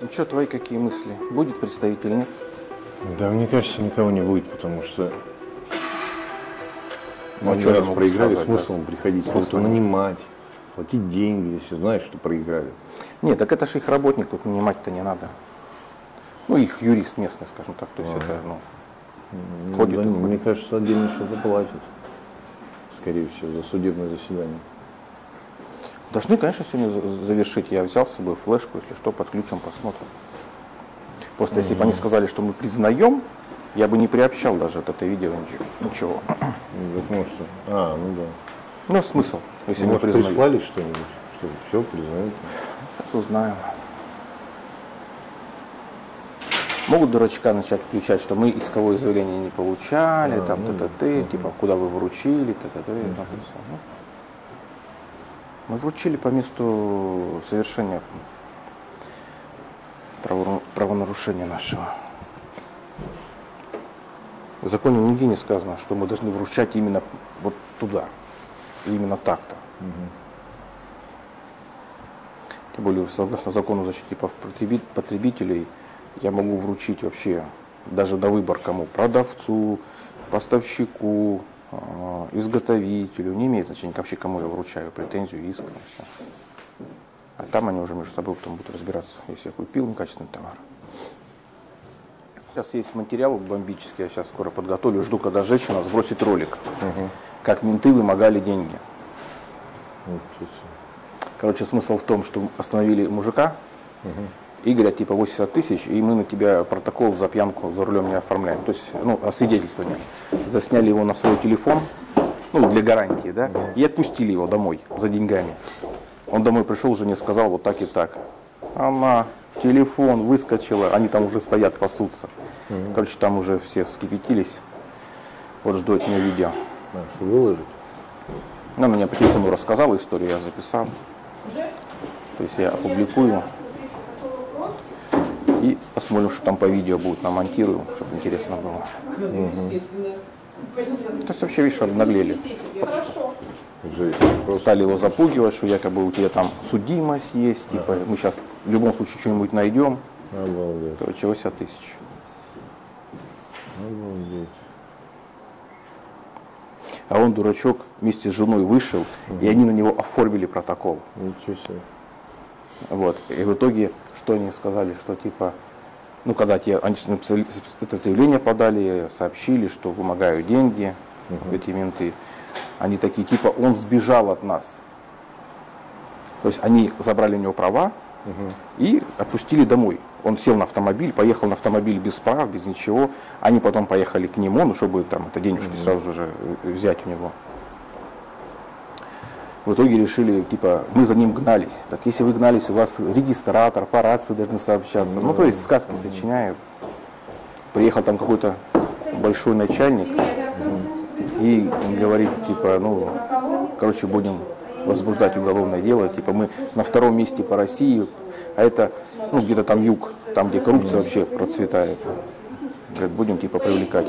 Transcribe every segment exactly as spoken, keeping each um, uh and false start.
Ну что, твои какие мысли? Будет представитель, нет? Да, мне кажется, никого не будет, потому что Ну, один что я раз могу проиграли, сказать, смысл да? приходить, Смысл кого-то нанимать, платить деньги, если знаешь, что проиграли. Нет, так это же их работник, тут нанимать-то не надо. Ну, их юрист местный, скажем так, то есть Ага. это, ну, Ну, ходит да, и мне ходит. кажется, отдельно что-то платят, скорее всего, за судебное заседание. Должны, конечно, сегодня за- завершить. Я взял с собой флешку, если что, подключим, посмотрим. Просто если бы они сказали, что мы признаем, я бы не приобщал даже от этого видео ничего. ничего. Ну, так может, а, ну да. Ну, смысл, если Ну, не может, признают. прислали что-нибудь, что все признают. Сейчас узнаем. Могут дурачка начать включать, что мы исковое заявление не получали, А, там, ну т-т-т, да. типа, куда вы вручили, т-т-т, и там всё. Ну, мы вручили по месту совершения право- правонарушения нашего. В законе нигде не сказано, что мы должны вручать именно вот туда, именно так-то. Тем более, согласно закону о защите прав потребит- потребителей, я могу вручить вообще даже до выбора кому? Продавцу, поставщику, э, изготовителю. Не имеет значения вообще, кому я вручаю претензию, иск. Там, все. А там они уже между собой потом будут разбираться, если я купил некачественный товар. Сейчас есть материал бомбический, я сейчас скоро подготовлю, жду, когда женщина сбросит ролик, Угу. как менты вымогали деньги. Вот, сейчас. Короче, смысл в том, что остановили мужика, Угу. и говорят, типа восемьдесят тысяч, и мы на тебя протокол за пьянку за рулем не оформляем. То есть, ну, освидетельствование. Засняли его на свой телефон, ну, для гарантии, да, и отпустили его домой за деньгами. Он домой пришел, жене сказал вот так и так. Она, телефон выскочила, они там уже стоят, пасутся. Короче, там уже все вскипятились. Вот жду от нее видео. А, что выложить? Она мне по телефону рассказала историю, я записал. То есть я опубликую. И посмотрим, что там по видео будет, намонтируем, чтобы интересно было. То есть вообще, видишь, обнаглели. Жесть. Просто. Стали его запугивать, что якобы у тебя там судимость есть, типа мы сейчас в любом случае что-нибудь найдем. Обалдеть. Короче, восемьдесят тысяч. Обалдеть. А он, дурачок, вместе с женой вышел, и они на него оформили протокол. Ничего себе. Вот. И в итоге, что они сказали, что типа, ну когда те, они написали, это заявление подали, сообщили, что вымогают деньги, Угу. эти менты. Они такие, типа, он сбежал от нас. То есть они забрали у него права Угу. и отпустили домой. Он сел на автомобиль, поехал на автомобиль без прав, без ничего. Они потом поехали к нему, ну, чтобы там это денежки Мгм. сразу же взять у него. В итоге решили, типа, мы за ним гнались. Так если вы гнались, у вас регистратор, по рации должны сообщаться. Ну, то есть сказки сочиняют. Приехал там какой-то большой начальник и говорит, типа, ну, короче, будем возбуждать уголовное дело. Типа, мы на втором месте по России, а это, ну, где-то там юг, там, где коррупция вообще процветает. Говорит, будем, типа, привлекать.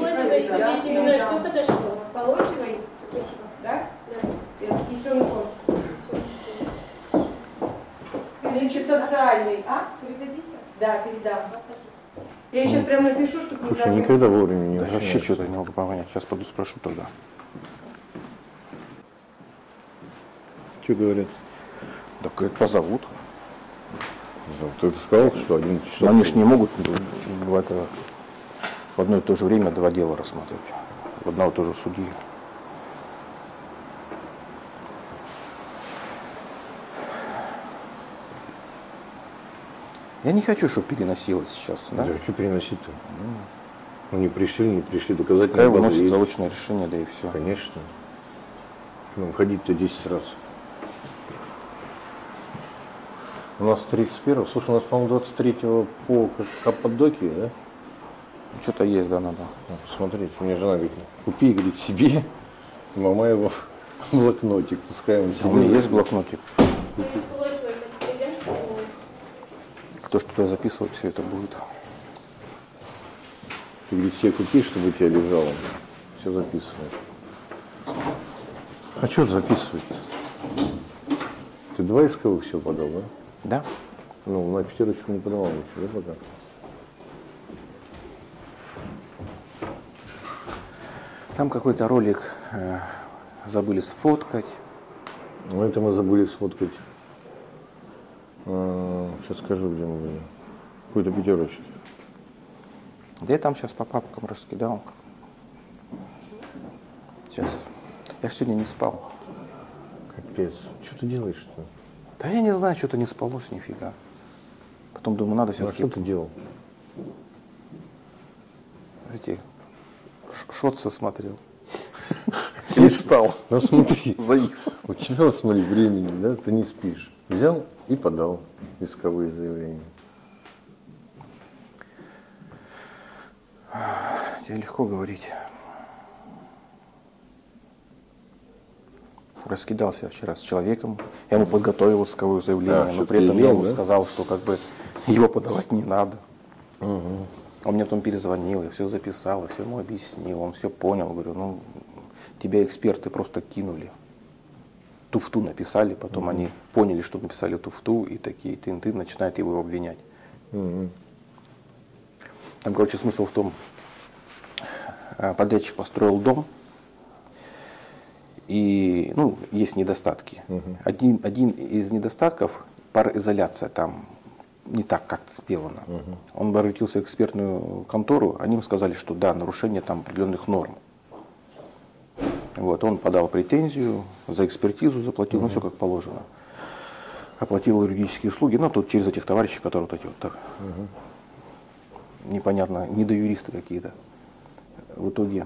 Передача социальный. А? Передадите? Да, передам. Я сейчас прям напишу, чтобы не Слушай, забыть. никогда вовремя не Да, начинается. вообще что-то не могу понять. Сейчас пойду спрошу тогда. Что говорят? Так, говорит, позовут. Ты сказал, что один часов. Но они же не могут в, это, в одно и то же время два дела рассматривать. В одного и того же судьи. Я не хочу, чтобы переносилось сейчас, да? Да, что переносить-то? Ну, не пришли, не пришли, доказать Пускай не выносит надо. заочное решение, да и все. Конечно. Ну, ходить-то десять раз. У нас тридцать первого, слушай, у нас, по-моему, двадцать третьего по Каппадокии, да? Что-то есть, да, надо. Ну, посмотрите, мне жена говорит, купи, говорит, себе, мама его блокнотик, пускай он У меня себе. есть блокнотик. Кто что туда записывает, все это будет. Ты, говорит, себе купи, чтобы у тебя лежало. Все записывает. А что записывать? Ты два исковых все подал, да? Да? Ну, на пятерочку не подавал ничего, да, пока? Там какой-то ролик э, забыли сфоткать. Ну, это мы забыли сфоткать. А, сейчас скажу, где мы были. Какой-то пятерочек. Да я там сейчас по папкам раскидал. Сейчас. Я ж сегодня не спал. Капец. Что ты делаешь-то? Да я не знаю, что-то не спалось нифига. Потом думаю, надо Ну, а все-таки... что ты делал? Эти ш- шотсы смотрел. Листал. Ну смотри, Завис. у тебя, вот, смотри, времени, да, ты не спишь. Взял и подал исковые заявления. Тебе легко говорить. Раскидался я вчера с человеком. Я ему подготовил исковое заявление, А, но что при ты этом я сделал, ему да? сказал, что как бы его подавать не надо. Он мне потом перезвонил, я все записал, я все ему объяснил, он все понял. Говорю, ну, тебя эксперты просто кинули. Туфту написали, потом mm-hmm. они поняли, что написали туфту, и такие тын-тын начинают его обвинять. Mm-hmm. Там, короче, смысл в том, подрядчик построил дом, и, ну, есть недостатки. Mm-hmm. Один, один из недостатков – пароизоляция там не так как-то сделано. Uh-huh. Он обратился в экспертную контору, они ему сказали, что да, нарушение там определенных норм. Вот, он подал претензию, за экспертизу заплатил, uh-huh. ну все как положено. Оплатил юридические услуги, ну тут через этих товарищей, которые вот эти вот так, uh-huh. непонятно, недоюристы какие-то. В итоге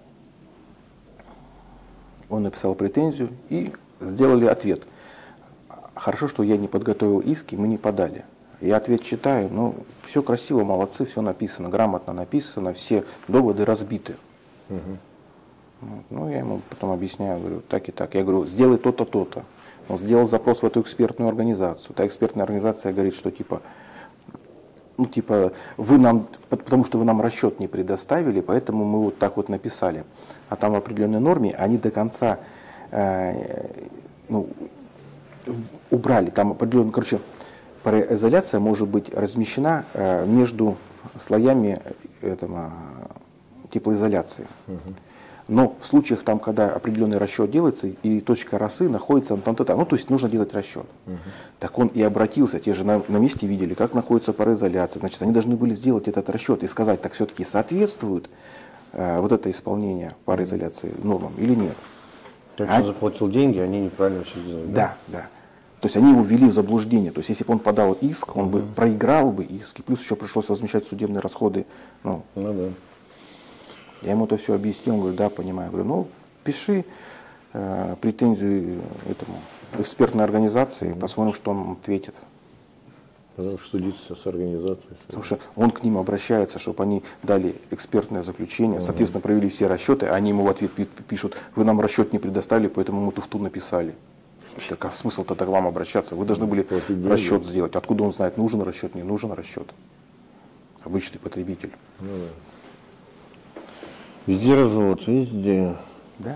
он написал претензию и сделали ответ. Хорошо, что я не подготовил иски, мы не подали. Я ответ читаю, ну, все красиво, молодцы, все написано, грамотно написано, все доводы разбиты. Угу. Вот. Ну, я ему потом объясняю, говорю, так и так. Я говорю, сделай то-то, то-то. Он сделал запрос в эту экспертную организацию. Та экспертная организация говорит, что типа, ну, типа, вы нам, потому что вы нам расчет не предоставили, поэтому мы вот так вот написали. А там в определенной норме они до конца, э, ну, убрали, там определенно, короче, пароизоляция может быть размещена э, между слоями этого, теплоизоляции. Угу. Но в случаях, там, когда определенный расчет делается, и точка росы находится там, там, там, ну, то есть нужно делать расчет. Угу. Так он и обратился, те же на, на месте видели, как находится пароизоляция. Значит, они должны были сделать этот расчет и сказать, так все-таки соответствует э, вот это исполнение пароизоляции нормам или нет. Так а? он заплатил деньги, они неправильно все сделали. Да, да. да. То есть они его ввели в заблуждение. То есть если бы он подал иск, он mm-hmm. бы проиграл бы иск, и плюс еще пришлось возмещать судебные расходы. Ну, ну да. Я ему это все объяснил, он говорит, да, понимаю. Я говорю, ну, пиши э, претензию этому экспертной организации, mm-hmm. посмотрим, что он ответит. Потому что судиться с организацией. Потому что он к ним обращается, чтобы они дали экспертное заключение, mm-hmm. соответственно, провели все расчеты, они ему в ответ пишут, вы нам расчет не предоставили, поэтому мы туфту написали. Так а смысл тогда к вам обращаться? Вы должны были расчет сделать. Откуда он знает, нужен расчет, не нужен расчет? Обычный потребитель. Ну, да. Везде развод, везде. Да.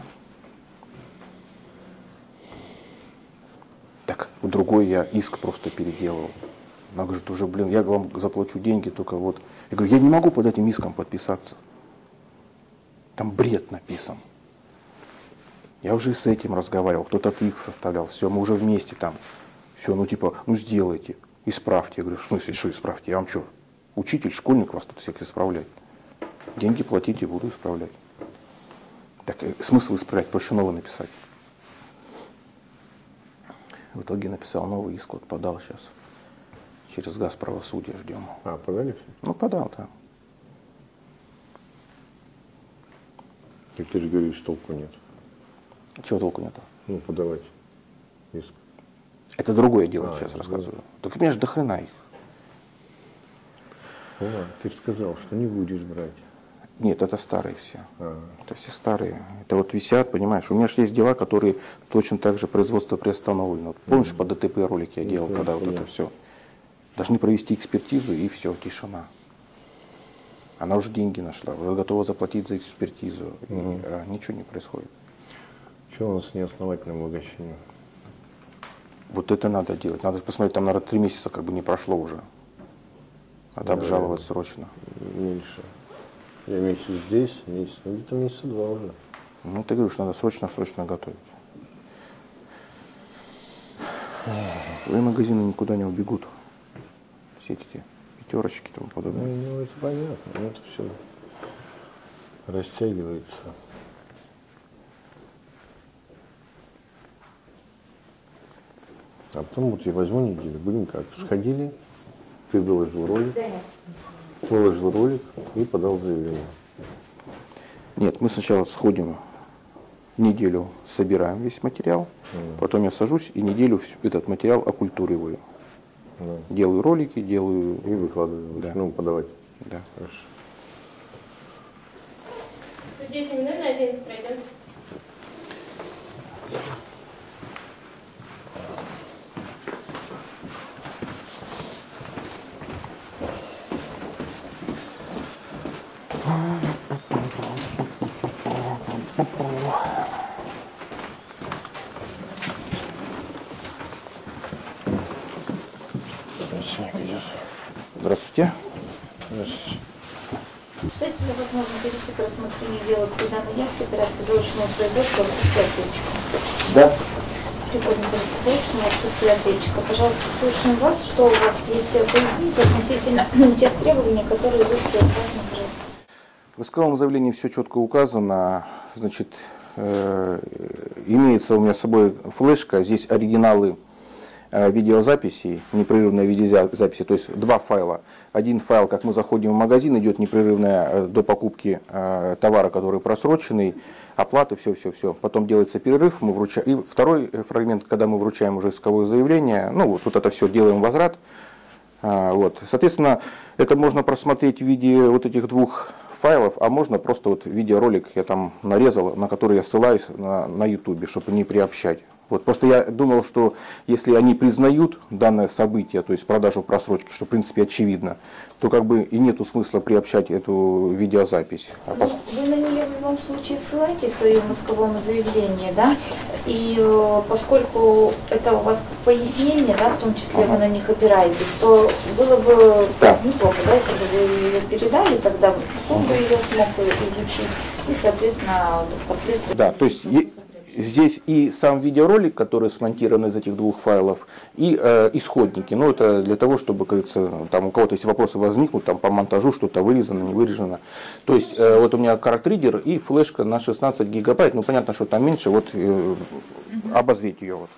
Так, у другой я иск просто переделал. Она говорит, уже, блин, я вам заплачу деньги, только вот. Я говорю, я не могу под этим иском подписаться. Там бред написан. Я уже с этим разговаривал, кто-то от их составлял, все, мы уже вместе там. Все, ну типа, ну сделайте, исправьте. Я говорю, в смысле, что исправьте? Я вам что, учитель, школьник вас тут всех исправлять? Деньги платите, буду исправлять. Так, смысл исправлять, проще новый написать. В итоге написал новый иск, вот подал сейчас. Через газ правосудия ждем. А, подали все? Ну, подал, да. И ты же говоришь, толку нет. Чего толку нету? Ну, подавать иск. Это другое дело, а, сейчас это рассказываю. Так у меня же до хрена их. О, ты же сказал, что не будешь брать. Нет, это старые все. А. Это все старые. Это вот висят, понимаешь. У меня же есть дела, которые точно так же производство приостановлено. Вот помнишь, mm-hmm. по ДТП ролик я делал, mm-hmm. когда mm-hmm. вот это все. Должны провести экспертизу, и все, тишина. Она уже деньги нашла, уже готова заплатить за экспертизу. Mm-hmm. И, а, ничего не происходит. Что у нас с неосновательным обогащением? Вот это надо делать. Надо посмотреть, там, наверное, три месяца как бы не прошло уже. Надо да, обжаловать да. срочно. Меньше. Я месяц здесь, месяц, ну где-то месяца два уже. Ну, ты говоришь, надо срочно-срочно готовить. Твои магазины никуда не убегут. Все эти пятерочки и тому подобное. Ну, ну, это понятно, но это все растягивается. А потом вот я возьму неделю, будем как, сходили, ты выложил ролик, выложил ролик и подал заявление. Нет, мы сначала сходим, неделю собираем весь материал, mm. потом я сажусь и неделю этот материал окультуриваю. Mm. Делаю ролики, делаю... И выкладываю, да. Ну, подавать. Да. Хорошо. десять минут на одиннадцать пройдет. Здравствуйте. Здравствуйте. Кстати, возможно перейти к рассмотрению дела при данной явке порядка заочного производства в отсутствие ответчика. Да. Пригодный порядка заочного отсутствия ответчика. Пожалуйста, слушаем вас, что у вас есть пояснить относительно тех требований, которые вы указаны, пожалуйста. В исковом заявлении все четко указано. Значит, э, имеется у меня с собой флешка, здесь оригиналы видеозаписи, непрерывная видеозаписи, то есть два файла. Один файл, как мы заходим в магазин, идет непрерывная до покупки э, товара, который просроченный, оплаты, все-все-все. Потом делается перерыв, мы вручаем. И второй фрагмент, когда мы вручаем уже исковое заявление, ну вот, вот это все, делаем возврат. А, вот. Соответственно, это можно просмотреть в виде вот этих двух файлов, а можно просто вот видеоролик я там нарезал, на который я ссылаюсь на, на YouTube, чтобы не приобщать. Вот, просто я думал, что если они признают данное событие, то есть продажу просрочки, что в принципе очевидно, то как бы и нету смысла приобщать эту видеозапись. А вы, пос... вы на нее в любом случае ссылаетесь в своем исковом заявлении, да? И э, поскольку это у вас как пояснение, да, в том числе ага. вы на них опираетесь, то было бы да. неплохо, да, если бы вы ее передали, тогда суд бы ее смог изучить и, соответственно, впоследствии... Да, то есть... Здесь и сам видеоролик, который смонтирован из этих двух файлов, и э, исходники. Ну, это для того, чтобы, как говорится, там у кого-то, если вопросы возникнут, там по монтажу что-то вырезано, не вырезано. То есть, э, вот у меня картридер и флешка на шестнадцать гигабайт. Ну, понятно, что там меньше, вот э, обозреть ее. Вот.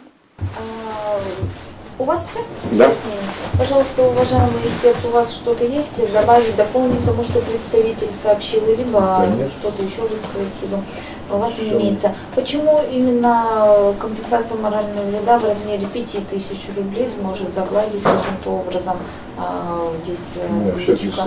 У вас все? Да. Пожалуйста, уважаемый истец, у вас что-то есть добавить, дополнить тому, что представитель сообщил, либо что-то еще высказать суду? У вас не имеется. Почему именно компенсация морального вреда в размере пяти тысяч рублей сможет загладить каким-то образом э, действия ответчика?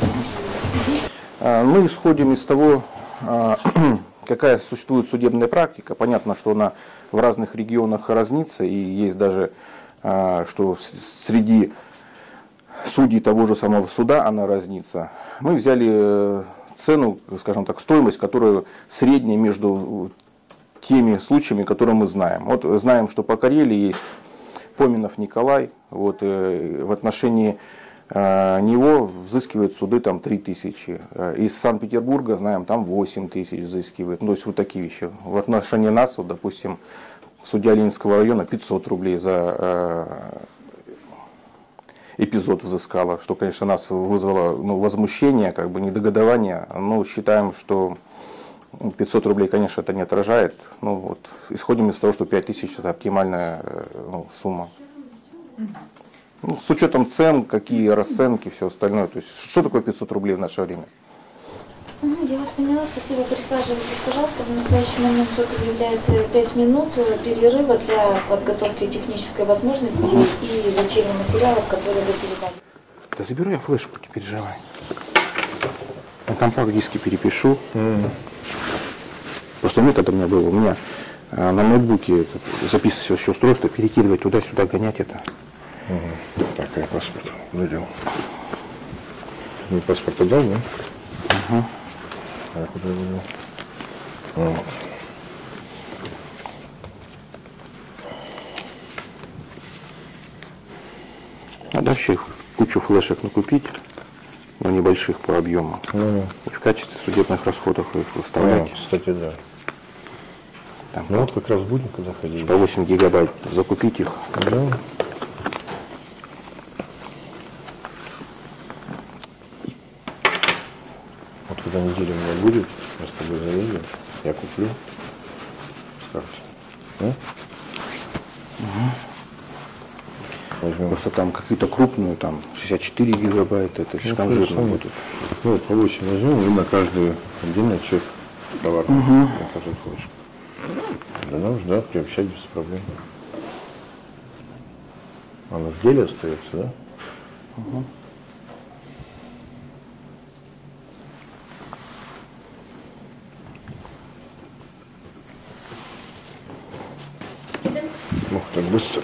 Мы исходим из того, какая существует судебная практика. Понятно, что она в разных регионах разнится, и есть даже, что среди судей того же самого суда она разнится. Мы взяли цену, скажем так, стоимость, которая средняя между теми случаями, которые мы знаем. Вот знаем, что по Карелии есть Поминов Николай, вот, в отношении него взыскивают суды там три тысячи. Из Санкт-Петербурга, знаем, там восемь тысяч взыскивают. Ну, то есть вот такие вещи. В отношении нас, вот, допустим, судья Ленинского района пятьсот рублей за эпизод взыскала, что, конечно, нас вызвало ну, возмущение, как бы недогодование. Но считаем, что пятьсот рублей, конечно, это не отражает. Ну, вот, исходим из того, что пять тысяч это оптимальная ну, сумма. Ну, с учетом цен, какие расценки, все остальное. То есть, что такое пятьсот рублей в наше время? Я вас поняла, спасибо. Присаживайтесь, пожалуйста. В настоящий момент суд объявляет пять минут перерыва для подготовки технической возможности и изучения материалов, которые вы передали. Да заберу я флешку, не переживай. На компакт-диске перепишу. Mm. Просто метод у меня был, у меня на ноутбуке записывать еще устройство, перекидывать туда-сюда, гонять это. Угу. Так, я паспорт найдем. Не паспорт отдал, да? Угу. А куда я взял? Вот. А дальше их кучу флешек накупить, но небольших по объему. Ну, и в качестве судебных расходов их выставлять. А, кстати, да. Там, ну вот как раз будем, когда ходили. По восемь гигабайт закупить их. Да. Вот когда неделя у меня будет, мы с тобой заедем, я куплю. Скажете. А? Угу. Возьмем. Просто там какие-то крупные, там шестьдесят четыре гигабайта, это слишком ну, жирно будет. Ну, по восемь возьмем и на каждую отдельно чек товар, угу. на каждую флешку. Да нам да, приобщать без проблем. Она в деле остается, да? Угу. Ух, так быстро.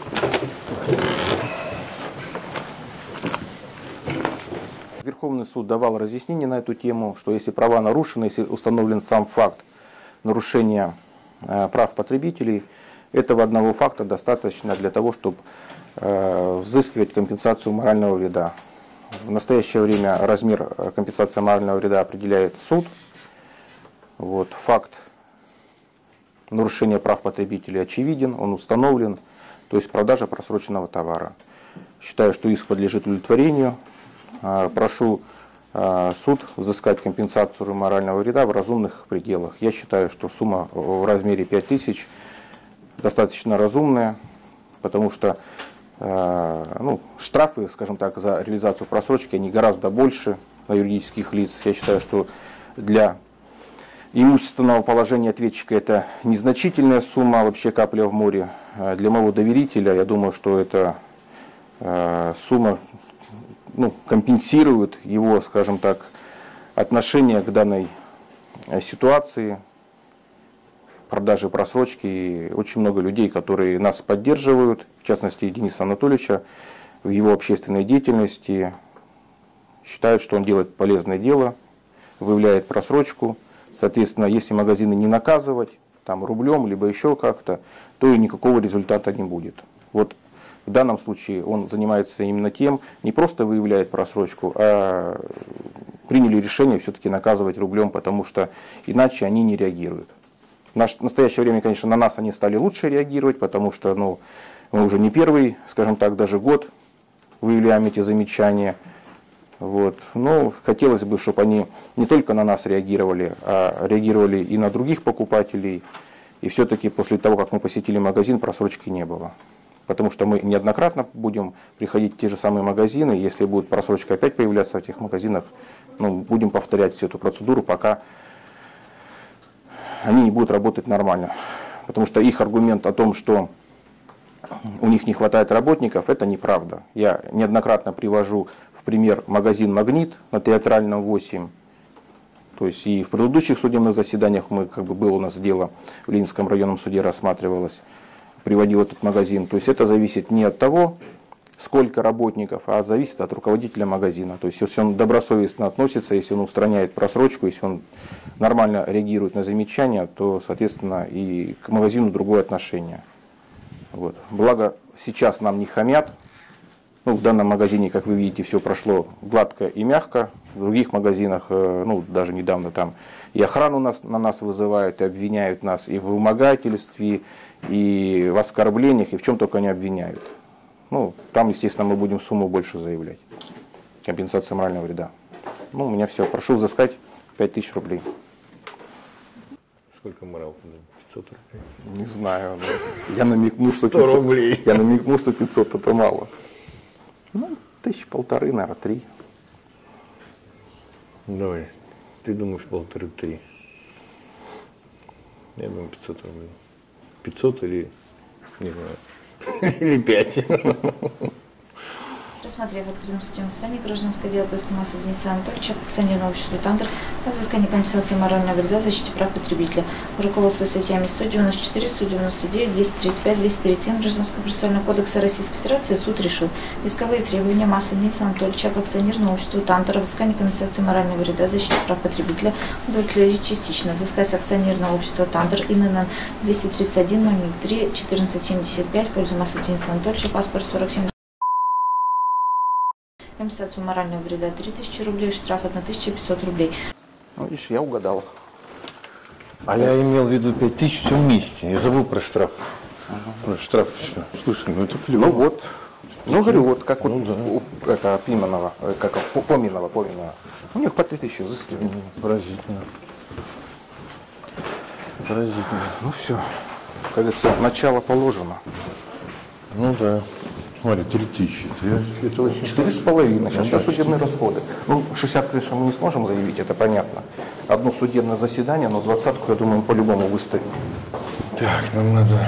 Верховный суд давал разъяснение на эту тему, что если права нарушены, если установлен сам факт нарушения э, прав потребителей, этого одного факта достаточно для того, чтобы э, взыскивать компенсацию морального вреда. В настоящее время размер компенсации морального вреда определяет суд. Вот, факт нарушения прав потребителей очевиден, он установлен, то есть продажа просроченного товара. Считаю, что иск подлежит удовлетворению. Прошу суд взыскать компенсацию морального вреда в разумных пределах. Я считаю, что сумма в размере пять тысяч достаточно разумная, потому что ну, штрафы, скажем так, за реализацию просрочки, они гораздо больше на юридических лиц. Я считаю, что для имущественного положения ответчика это незначительная сумма, вообще капля в море. Для моего доверителя, я думаю, что эта сумма ну, компенсирует его, скажем так, отношение к данной ситуации, продажи просрочки. И очень много людей, которые нас поддерживают, в частности Дениса Анатольевича, в его общественной деятельности, считают, что он делает полезное дело, выявляет просрочку. Соответственно, если магазины не наказывать, там рублем, либо еще как-то, то и никакого результата не будет. Вот в данном случае он занимается именно тем, не просто выявляет просрочку, а приняли решение все-таки наказывать рублем, потому что иначе они не реагируют. В настоящее время, конечно, на нас они стали лучше реагировать, потому что ну, мы уже не первый, скажем так, даже год выявляем эти замечания. Вот. Но хотелось бы, чтобы они не только на нас реагировали, а реагировали и на других покупателей. И все-таки после того, как мы посетили магазин, просрочки не было. Потому что мы неоднократно будем приходить в те же самые магазины. Если будет просрочка опять появляться в этих магазинах, ну, будем повторять всю эту процедуру, пока они не будут работать нормально. Потому что их аргумент о том, что у них не хватает работников, это неправда. Я неоднократно привожу в пример магазин «Магнит» на Театральном восемь. То есть и в предыдущих судебных заседаниях мы, как бы было у нас дело в Ленинском районном суде рассматривалось, приводил этот магазин. То есть это зависит не от того, сколько работников, а зависит от руководителя магазина. То есть если он добросовестно относится, если он устраняет просрочку, если он нормально реагирует на замечания, то, соответственно, и к магазину другое отношение. Вот. Благо сейчас нам не хамят. Ну, в данном магазине, как вы видите, все прошло гладко и мягко. В других магазинах, ну, даже недавно там и охрану нас, на нас вызывают, и обвиняют нас и в вымогательстве, и в оскорблениях, и в чем только не обвиняют. Ну, там, естественно, мы будем сумму больше заявлять. Компенсация морального вреда. Ну, у меня все. Прошу взыскать пять тысяч рублей. Сколько моралка? пятьсот рублей? Не знаю. Я намекну, что сто рублей. Я намекну, что пятьсот это мало. Ну, тысяч полторы, наверное, три. Давай. Ты думаешь полторы-три. Я думаю пятьсот рублей. пятьсот или, не знаю, или пять. Рассмотрев в открытом судебном заседании гражданское дело по иску массы Дениса Анатольевича, акционерного общества «Тандер» о взыскании компенсации морального вреда в защите прав потребителя. Руководствуясь статьями сто девяносто четыре, сто девяносто девять, двести тридцать пять, двести тридцать семь Гражданского процессуального кодекса Российской Федерации, суд решил исковые требования массы Дениса Анатольевича к акционерному обществу «Тандер» о взыскании компенсации морального вреда в защите прав потребителя удовлетворить частично. Взыскать с акционерного общества «Тандер» ИНН двести тридцать один ноль ноль три четырнадцать семьдесят пять в пользу массы Дениса Анатольевича, паспорт сорок семь. компенсацию морального вреда три тысячи рублей, штраф тысяча пятьсот рублей. Ну, видишь, я угадал. А я имел в виду пять тысяч все вместе. Я забыл про штраф. Про штраф. Слушай, ну это клево. Ну вот. Ну, говорю, вот как Ну, вот да. у это, Пименова, э, как По- Поминова, Поминова. У них по три тысячи взыскивают. Поразительно. Поразительно. Ну все, как говорится, начало положено. Ну да. Смотри, три тысячи. Это, это очень... Четыре с половиной. Сейчас, Ну, сейчас да, судебные расходы. Ну, шестьдесят, конечно, мы не сможем заявить, это понятно. Одно судебное заседание, но двадцатку, я думаю, мы по-любому выставим. Так, нам надо...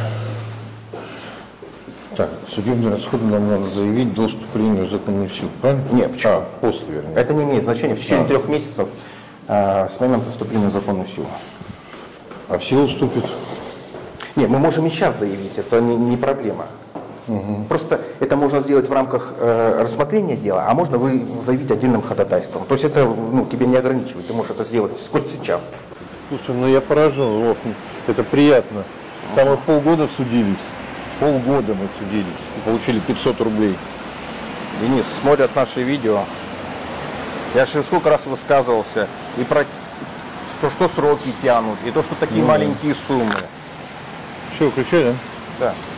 Так, судебные расходы нам надо заявить до вступления в законную силу, правильно? Нет, почему? А, после, вернее. Это не имеет значения в течение А. трех месяцев э, с момента вступления в законную силу. А в силу вступит? Нет, мы можем и сейчас заявить, это не, не проблема. Просто это можно сделать в рамках э, рассмотрения дела, а можно вы заявить отдельным ходатайством. То есть это ну, тебя не ограничивает, ты можешь это сделать хоть сейчас. Слушай, ну я поражен, Вов, это приятно. Там мы полгода судились, полгода мы судились и получили пятьсот рублей. Денис, смотрят наши видео. Я же сколько раз высказывался и про то, что сроки тянут, и то, что такие Ну, маленькие суммы. Все, включай, да? Да.